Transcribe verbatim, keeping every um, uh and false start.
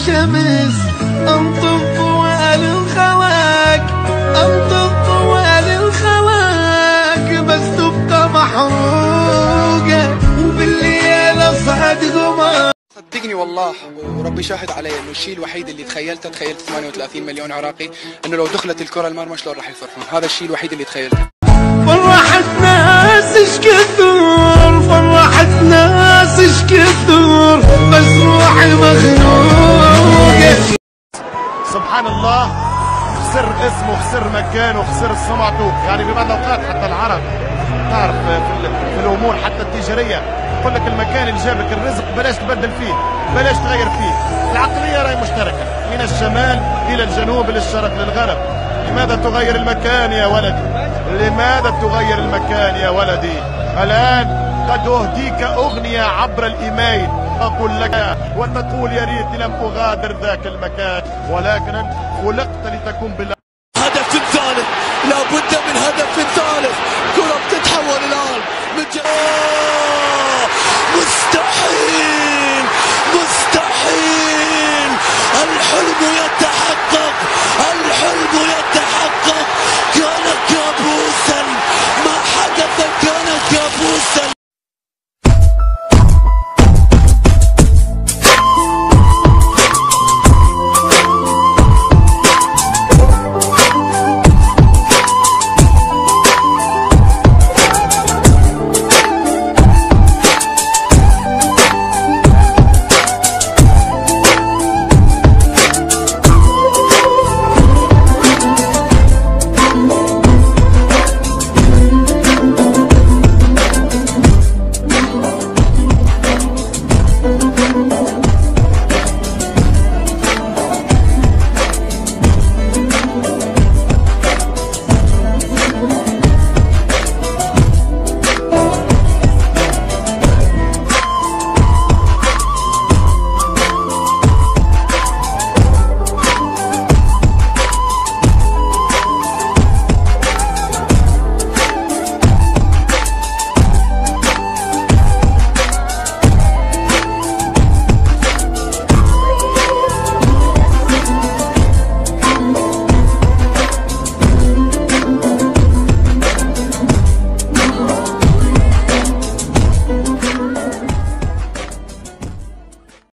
الشمس، انطف طوال الخواك، انطف طوال الخواك، بس تبقى محروقة وبالليل اصعد غمار. صدقني والله وربي شاهد علي انه الشيء الوحيد اللي تخيلته تخيلت ثمانية وثلاثين مليون عراقي انه لو دخلت الكره المرمى شلون راح يفرحون. هذا الشيء الوحيد اللي تخيلته. فرحت ناس اش كثر، فرحت ناس اش كثر، بس روحي مخنوقة. سبحان الله، خسر اسمه، خسر مكانه، خسر سمعته. يعني في بعض الاوقات حتى العرب تعرف في, في الامور حتى التجاريه يقول لك المكان اللي جابك الرزق بلاش تبدل فيه، بلاش تغير فيه. العقليه راهي مشتركه من الشمال الى الجنوب، للشرق للغرب. لماذا تغير المكان يا ولدي؟ لماذا تغير المكان يا ولدي؟ الآن قد أهديك أغنية عبر الإيميل أقول لك وتقول يا ريت لم أغادر ذاك المكان، ولكن خلقت لتكون بالله. هدف ثالث، لابد من هدف ثالث. كرة بتتحول الآن من ج... مستحيل مستحيل، الحلم يتحقق، الحلم يتحقق. كان كابوسا، ما حدث كان كابوسا.